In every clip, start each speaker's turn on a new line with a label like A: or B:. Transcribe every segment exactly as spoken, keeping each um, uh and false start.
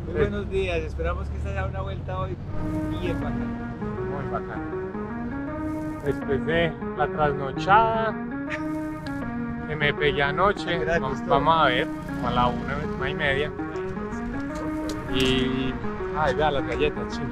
A: Muy buenos días, esperamos que esta sea una vuelta hoy bien bacana.
B: Muy bacana. Después de la trasnochada que me pegué anoche, vamos, vamos a ver, como a la una, una y media. Y... ay, vea las galletas, chino.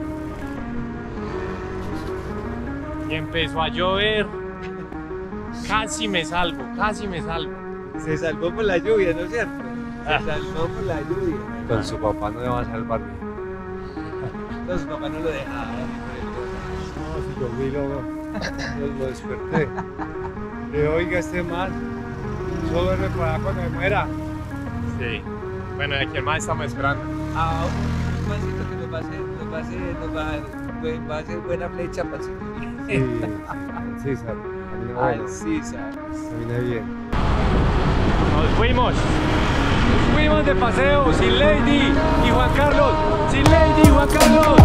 B: Y empezó a llover. Casi me salvo, casi me salvo.
A: Se salvó por la lluvia, ¿no es cierto? Se
B: Ah.
A: salvó por la lluvia.
C: Con su papá no le va a salvar ni.
A: No, su papá no lo dejaba.
C: No, si yo vi lo, lo, lo desperté. Le oiga este man, solo duerme para cuando me muera.
B: Sí. Bueno, ¿a quién más estamos esperando?
A: Ah, un mancito que nos va a hacer, nos va a hacer, nos va a, buen- va a hacer buena flecha para el ciclismo.
C: Sí, sí, César. Camina
A: Ay,
C: bueno,
A: sí, ¿sabes?
C: camina bien.
B: Nos fuimos. Nos fuimos de paseo sin Lady y Juan Carlos. Sin Lady y Juan Carlos.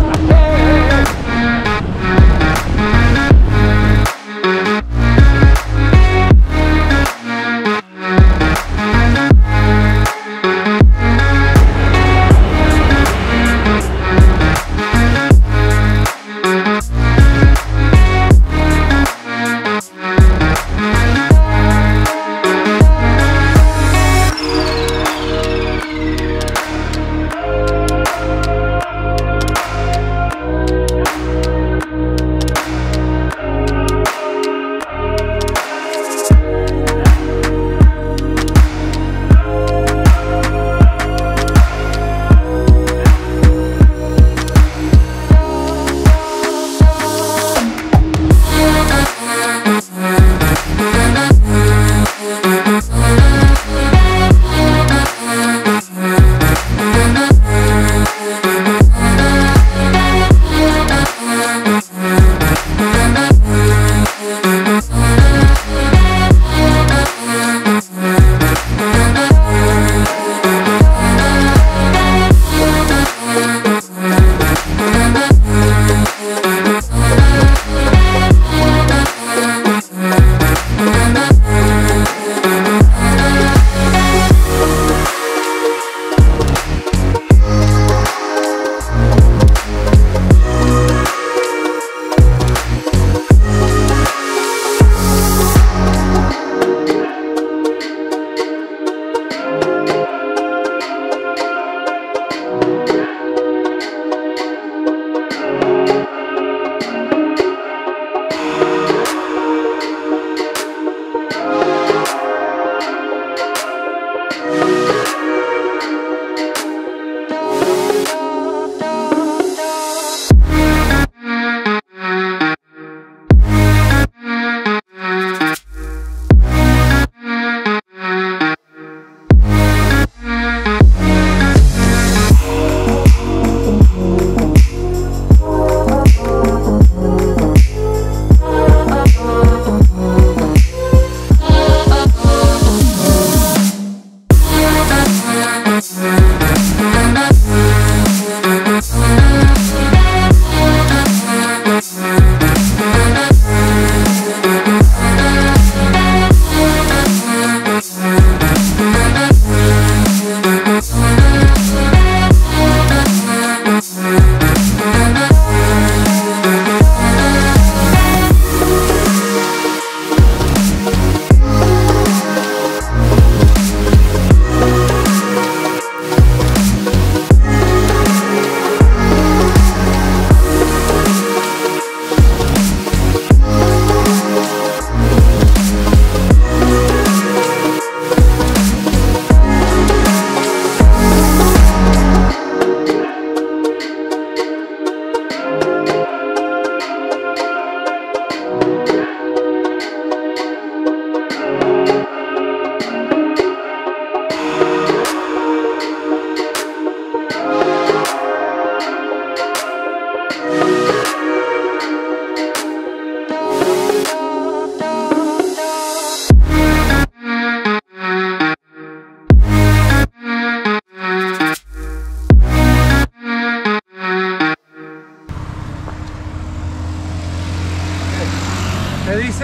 C: ¿Te dice?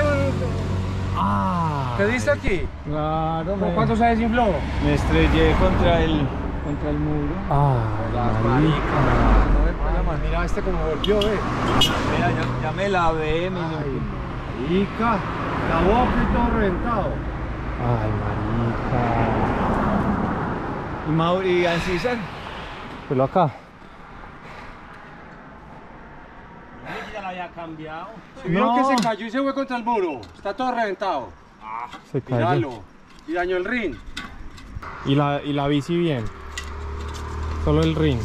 C: Ah. ¿Te dice aquí?
A: Claro,
C: ¿Por cuánto se desinfló?
A: me estrellé contra el, contra el muro.
B: Ah, marica.
C: No me puede más. Mira este como volvió, ve.
A: Mira, ya, ya me lavé, mi niño.
C: Marica, la boca y todo reventado.
B: Ay, marica.
A: ¿Y Mauri y Ancísar?
B: Pero acá.
D: Ya lo había cambiado.
C: Si vieron
B: No.
C: que se cayó y se fue contra el muro. Está todo reventado.
B: Se cayó.
C: Míralo. Y dañó el ring.
B: Y la, y la bici bien. Solo el ring.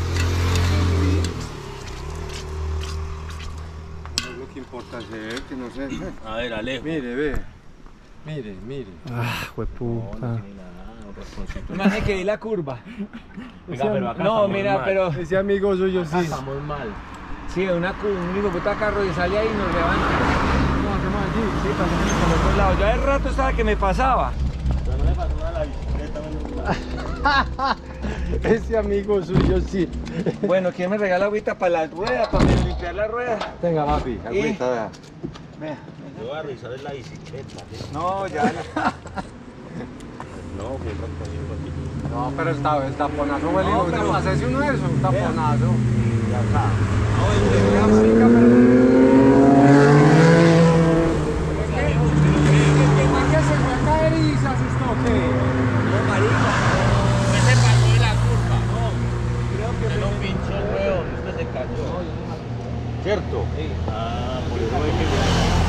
C: No es lo que importa, se ve que no sé.
D: A ver, Alejo.
C: Mire, ve. Mire, mire.
B: Ah, hueputa.
A: Imagínate que di la curva.
D: Oiga, pero acá
A: No,
D: estamos
A: mira,
D: mal.
A: pero
C: Ese amigo suyo sí.
D: Acá estamos mal.
A: sí, una cu- un hijo de puta carro y sale ahí y nos levanta.
C: No, ¿qué más allí?
A: Sí, pasamos por los dos lados. Ya de rato estaba que me pasaba.
D: Pero no le pasó nada a la bicicleta.
C: Ese amigo suyo sí.
A: Bueno, ¿quién me regala agüita para la rueda, para limpiar la rueda?
C: Tenga, papi, agüita, vea.
A: Vea.
D: Yo voy a revisar en la bicicleta. ¿sí?
A: No, ya.
D: No, que pronto bien poquito.
C: No, pero el, ta- el taponazo fue
A: No,
C: lindo.
A: pero-
C: Hacerse uno de esos, un taponazo.
D: Y acá.
A: No, marica.
D: Usted se cayó de la curva. No, creo que usted no pinchó el huevo. Usted se cayó. ¿Cierto? Sí. Ah, por eso es que...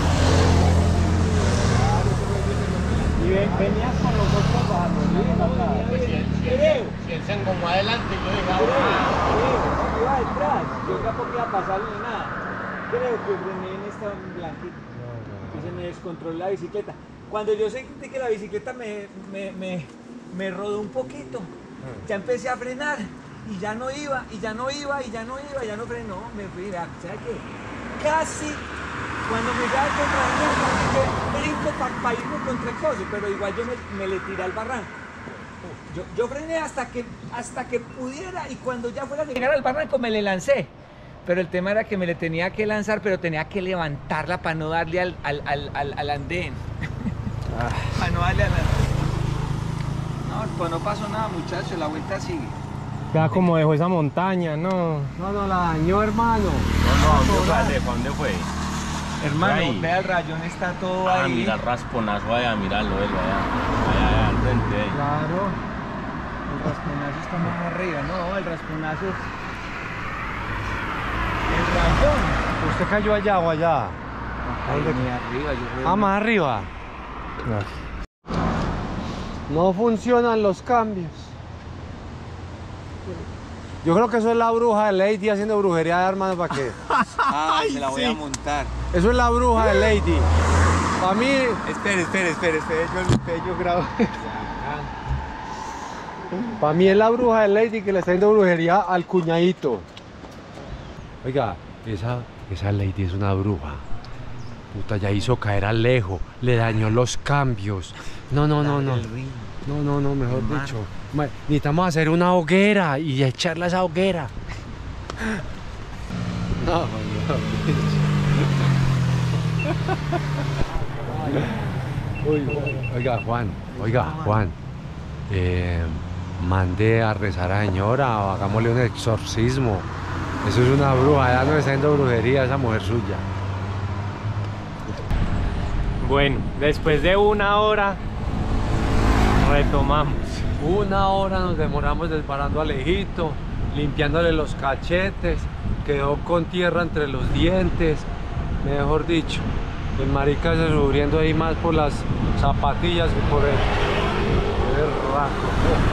A: Y ven, venías con los dos trabajando.
D: Pues si él, si él, si él se engomó adelante, yo dije, ah,
A: Iba detrás. Yo tampoco iba a pasarle ni nada. Creo que frené en esta blanquita. Y se me descontroló la bicicleta. Cuando yo sentí que la bicicleta me, me, me, me rodó un poquito, ya empecé a frenar y ya no iba, y ya no iba, y ya no iba, ya no frenó, me fui, vea, ¿sabes qué? Casi, cuando me iba contra el brinco para irme contra el coso, pero igual yo me, me le tiré al barranco. Yo, yo frené hasta que, hasta que pudiera, y cuando ya fuera de llegar al barranco me le lancé. Pero el tema era que me le tenía que lanzar, pero tenía que levantarla para no darle al, al, al, al, al andén. Para no darle al andén. No, pues no pasó nada, muchachos, la vuelta sigue.
B: Ya como dejó esa montaña, no.
C: No, no, la dañó, hermano.
D: no, no, ¿dónde fue, Alejo? ¿Dónde fue?
A: Hermano,
D: Ahí.
A: vea el rayón, está todo
D: Ah,
A: ahí.
D: mira el rasponazo allá, míralo, él, allá, allá, allá al frente, ahí.
A: Claro. El rasponazo está más arriba, no, el rasponazo. El rayón.
C: ¿Usted cayó allá o allá?
A: Ahí, ni arriba, yo
C: Ah, más arriba. No funcionan los cambios. Yo creo que eso es la bruja de Lady haciendo brujería, hermano, ¿para qué?
A: Ah, se la voy a montar.
C: Eso es la bruja de Lady. Para mí,
A: Espere, espere, espere, espere, yo, espere, yo grabo.
C: para mí es la bruja de Lady que le está haciendo brujería al cuñadito. Oiga, esa, esa Lady es una bruja. Puta, ya hizo caer a Alejo, le dañó los cambios. No, no, no, no. No, no, no, mejor
A: Hermano.
C: dicho. Ma- Necesitamos hacer una hoguera y echarla a esa hoguera. No, no. Uy, oiga, Juan, oiga, Juan. Eh, mande a rezar a señora o hagámosle un exorcismo. Eso es una bruja, ya no está haciendo brujería esa mujer suya.
B: Bueno, después de una hora retomamos.
C: Una hora nos demoramos desbarando a Alejito, limpiándole los cachetes, quedó con tierra entre los dientes, mejor dicho. El marica se sufriendo ahí más por las zapatillas que por el, el raco.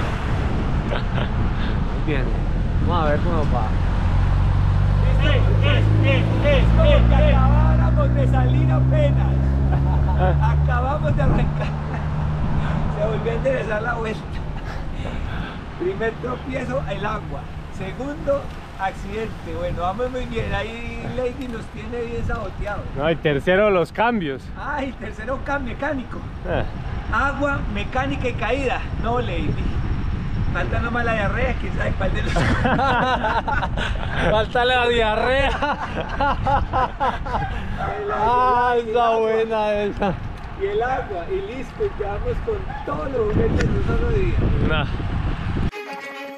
C: Muy bien, vamos a ver cómo va.
A: Que acabáramos de salir apenas. Acabamos de arrancar. Se volvió a enderezar la vuelta. Primer tropiezo, el agua. Segundo, accidente. Bueno, vamos muy bien. Ahí Lady nos tiene bien saboteados.
B: No, y tercero, los cambios.
A: Ay, tercero, cambio mecánico.
B: Ah,
A: Agua, mecánica y caída. No, Lady. Falta nomás la diarrea, quién sabe cuál de los.
C: Falta la diarrea. Ah, está buena esa.
A: Y el agua, y listo, y quedamos con todos los juguetes de un solo día.
B: nah.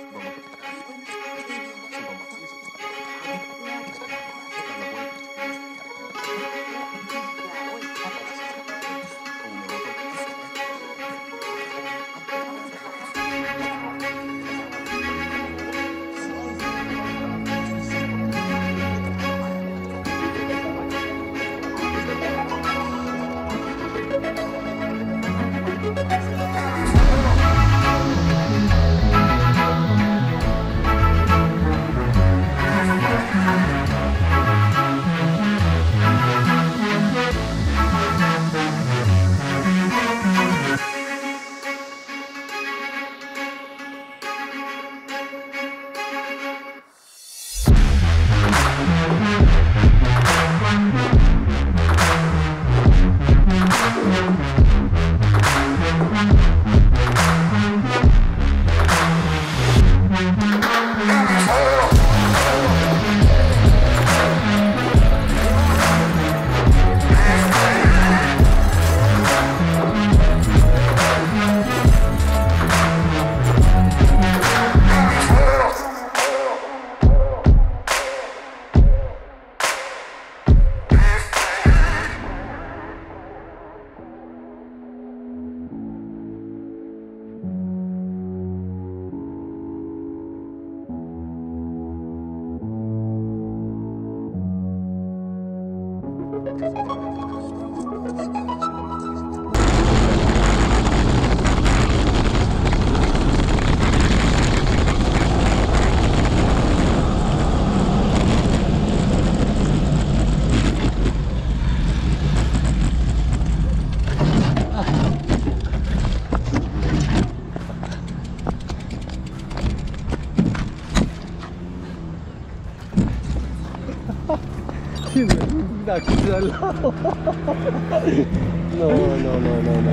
C: Aquí al lado. No, no, no, no, no.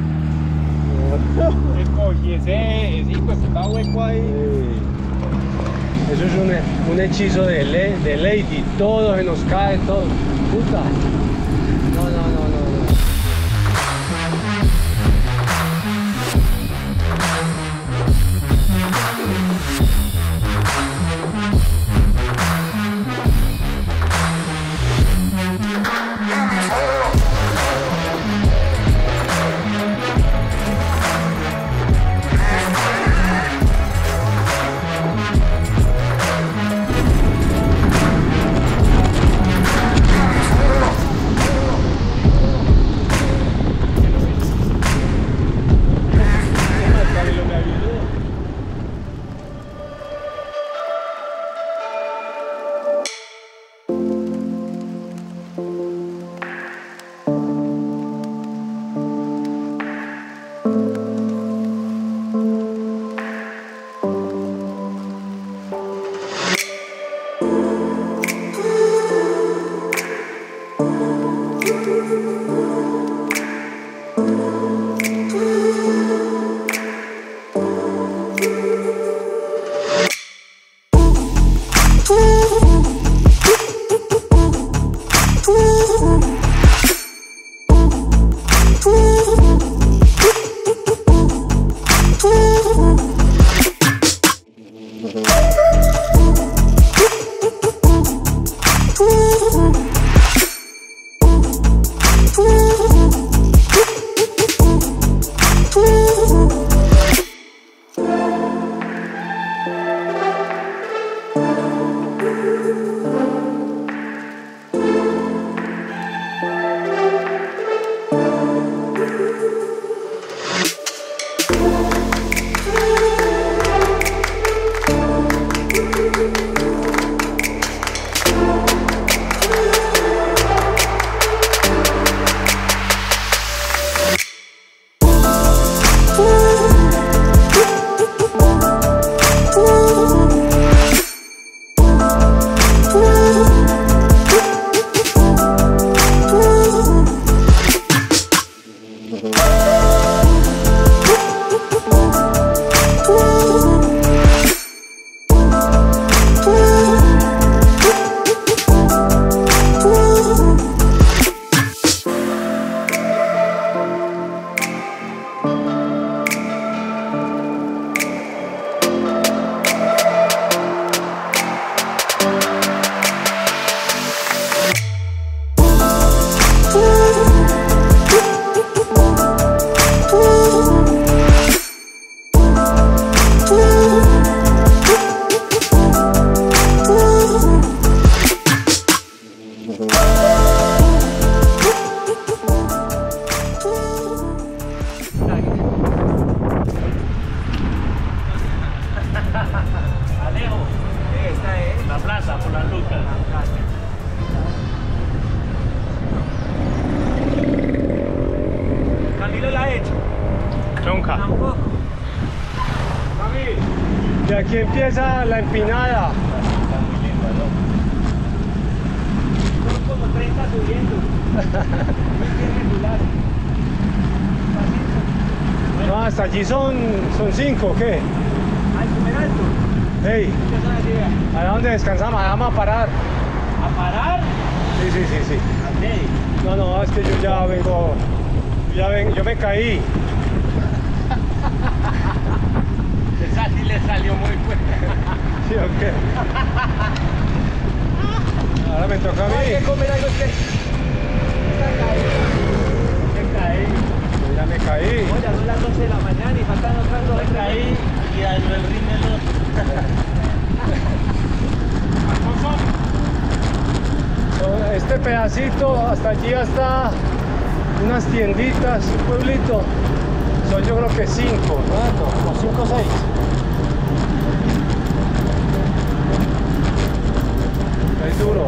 B: Cogí ese, ese hijo de puta hueco ahí.
C: Sí. Eso es un, un hechizo de, le, de Lady. Todo se nos cae, todo. Puta. No, no, no, no, no. Y aquí empieza la empinada.
A: Son como treinta subiendo.
C: No, hasta allí son, son cinco, ¿o qué?
A: Al comer alto.
C: Hey, ¿a dónde descansamos? Vamos a parar.
A: ¿A parar?
C: Sí, sí, sí, sí.
A: Okay.
C: No, no, es que yo ya vengo, yo ya ven, yo me caí.
D: Esa sí le salió muy fuerte.
C: ¿Sí o qué? Ahora me toca a mí.
A: Hay que comer algo que está caído.
D: Me caí.
C: Yo ya me caí.
A: No, ya son las doce de la mañana y faltan otras dos.
D: Me caí y a el rímel
C: Este pedacito hasta allí hasta unas tienditas, un pueblito, son yo creo que cinco, ¿no? Como cinco o seis. Es duro.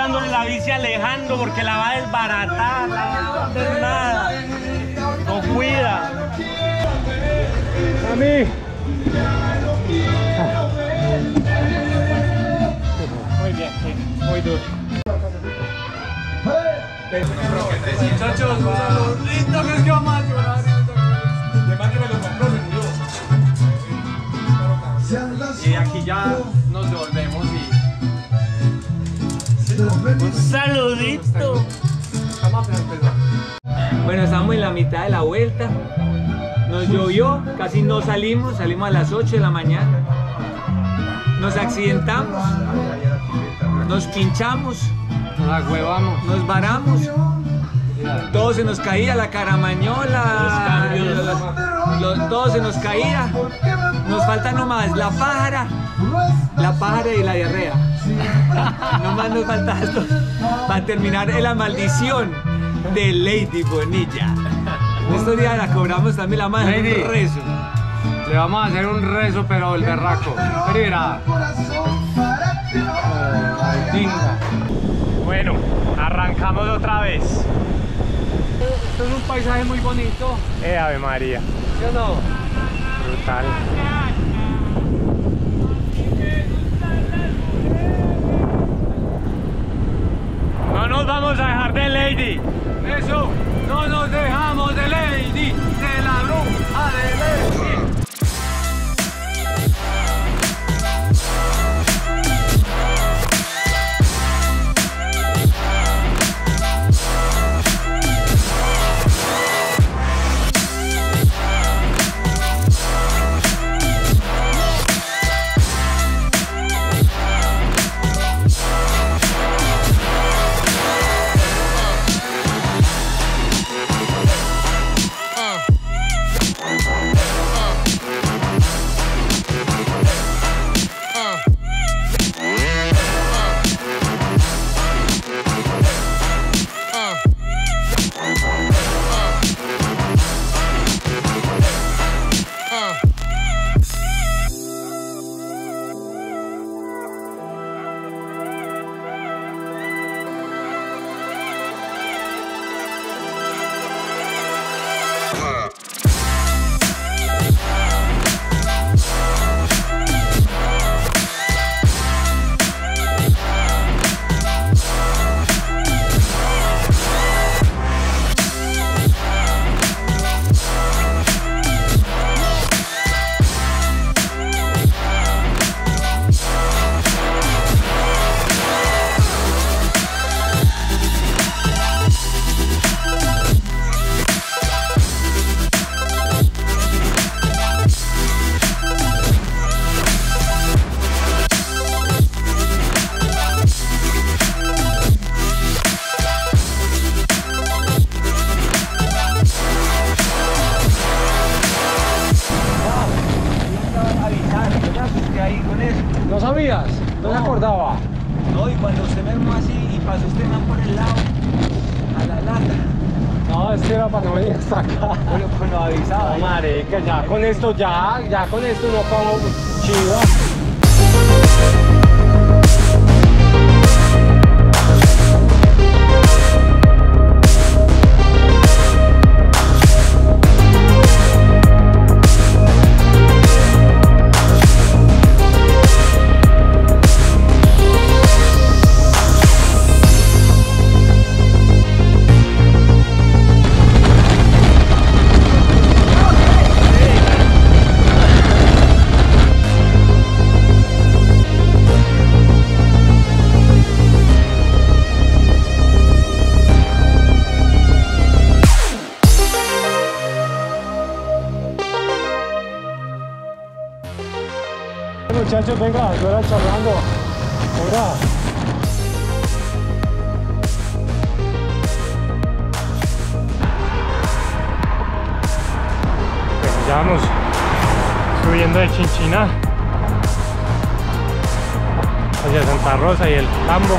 D: dándole la bici a Alejandro porque la va a desbaratar, la va a hacer nada. No cuida.
B: A mí. Muy bien, sí, muy duro.
C: Muchachos, un saludito que es que vamos a llorar.
A: Además que me lo compró, se murió.
C: Y aquí ya nos devolvemos y...
D: Un saludito.
C: Estamos a empezar.
A: Bueno, estamos en la mitad de la vuelta. Nos llovió, casi no salimos, salimos a las ocho de la mañana. Nos accidentamos, nos pinchamos,
C: Nos agüevamos.
A: nos varamos. Todo se nos caía, la caramañola, lo- lo- todo se nos caía. Nos falta nomás la pájara, la pájara y la diarrea. Nomás nos falta esto para terminar en la maldición de Lady Bonilla. Estos días la cobramos también, la madre
C: Lady.
A: un rezo.
C: Le vamos a hacer un rezo, pero el berraco. Mira.
B: Bueno, arrancamos otra vez.
C: Esto es un paisaje muy bonito,
B: Eh, Ave María,
C: ¿sí o no?
B: brutal. No nos vamos a dejar de Lady.
C: Eso, no nos dejamos de Lady, de la bruja de Lady. ¿No sabías? ¿No se acordaba?
A: No, y cuando usted me armó así y pasó este man por el lado, a la lata,
C: No, es que era para no venir hasta acá.
A: bueno, pues no avisaba.
C: No, marica, ya con esto, ya, ya con esto no como chido.
B: Muchachos, venga, fuera charlando. Ahora. Bueno, ya vamos subiendo de Chinchiná hacia Santa Rosa y el Tambo.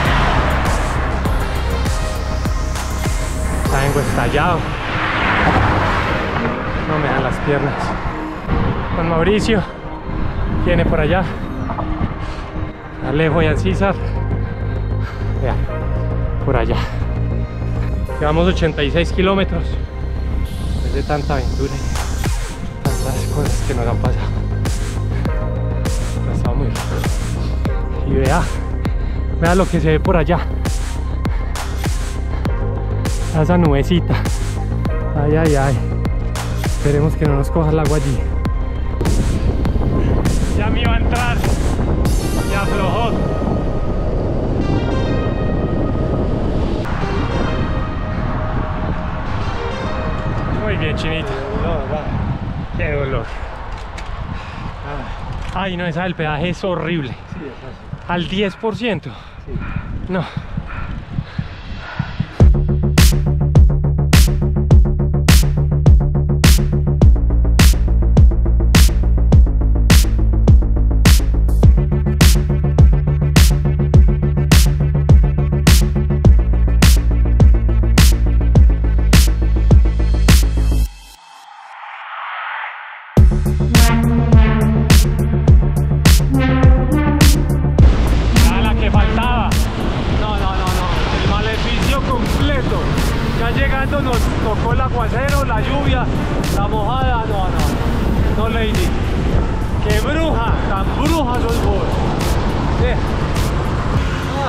B: Ya vengo estallado. No me dan las piernas. Juan Mauricio viene por allá, Alejo y Ancísar. Vean, por allá. Llevamos ochenta y seis kilómetros. Después de tanta aventura y tantas cosas que nos han pasado. Ha estado muy rico. Y vea, vea lo que se ve por allá. Esa nubecita. Ay, ay, ay. Esperemos que no nos coja el agua allí. Ya me iba a entrar. Ya aflojó. Muy bien, Chinita. Qué dolor. Ay, no, esa del peaje es horrible.
C: Sí, es así.
B: Al diez por ciento.
C: Sí.
B: No. Llegando nos tocó el aguacero, la lluvia, la mojada, no, no, no lady. ¡Qué bruja! ¡Tan bruja sos vos! Sí. Ah.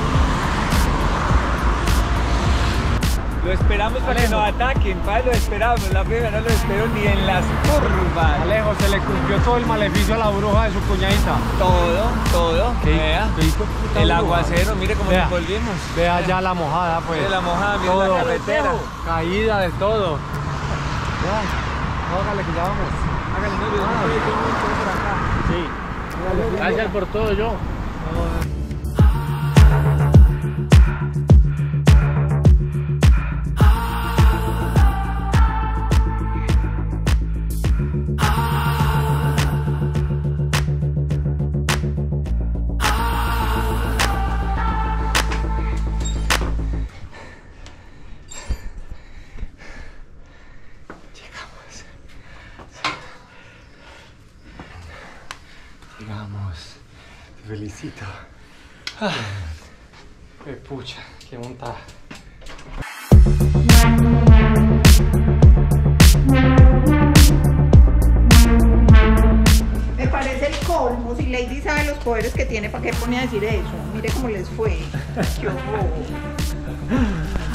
A: Lo esperamos para que nos ataquen, padre, lo esperamos. La primera no lo espero ni en las curvas.
C: Alejo, se le cumplió todo el maleficio a la bruja de su cuñadita.
A: Todo, todo.
C: ¿Qué,
A: Vea.
C: qué hijo de puta
A: El
C: bruja?
A: aguacero, mire cómo
C: Vea.
A: nos volvimos.
C: Vea ya la mojada, pues.
A: De la mojada, mire
C: Todo.
A: la carretera.
C: Caída de todo. Ya, hágale que ya vamos.
A: Hágale, no, yo no estoy por acá.
D: Sí. Gracias por todo, yo.
B: Llegamos. Te felicito. Ah, qué pucha, qué montada.
E: Me parece el colmo. Si Lady sabe los poderes que tiene, ¿para qué pone a decir eso? Mire cómo les fue. Qué horror.